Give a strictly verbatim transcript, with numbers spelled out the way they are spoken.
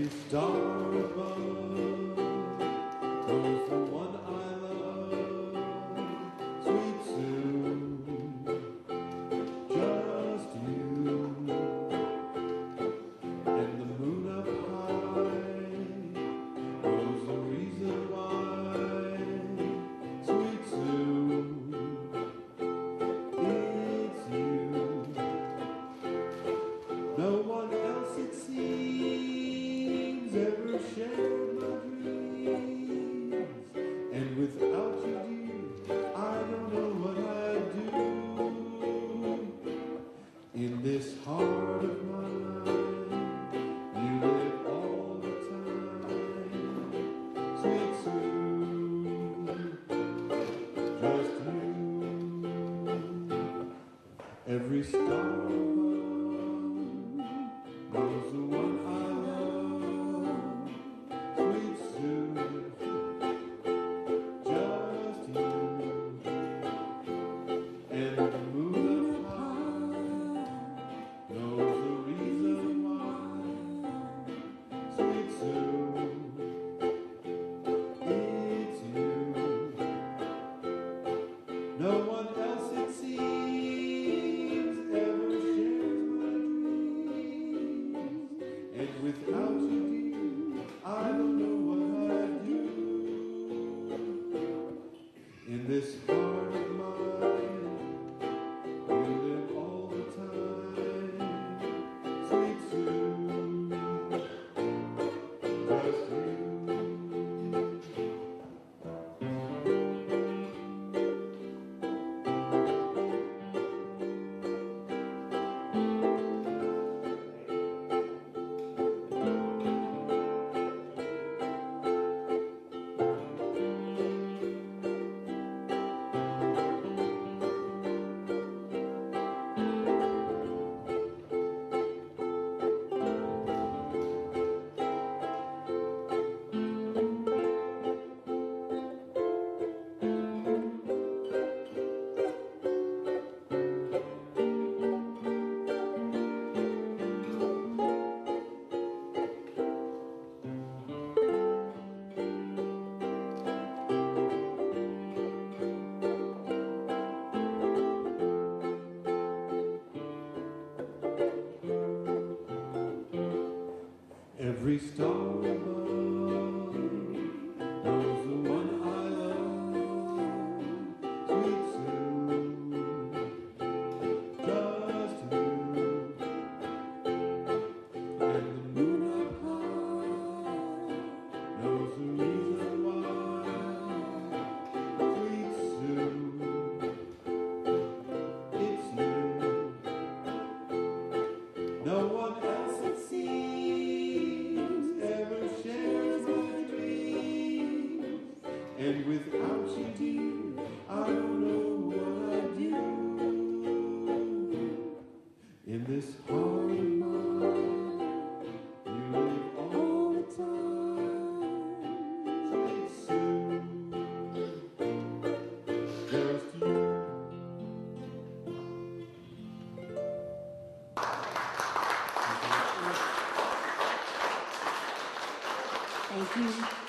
Every star above knows the one I love, sweet Sue, just you. And the moon up high knows the reason why, sweet Sue, it's you. No one else it seems ever shared my dreams, and without you, dear, I don't know what I'd do. In this heart of mine, you live all the time, sweet Sue, just you. Every star knows the one I love, sweet Sue, just you. And the moon up high knows the reason why, sweet Sue, it's you. No one else it seems ever shares my dreams, and without you, dear, I don't know what I'd do. In this heart of mine, you live all the time, sweet Sue, just you. Every star above knows the one I love, sweet Sue, just you. And the moon up high knows the reason why, sweet Sue, it's you. No one else it seems ever shares my dreams, and without you, dear, I don't know what I'd do. In this heart of mine, you live all the time, sweet Sue, just you. Thank you.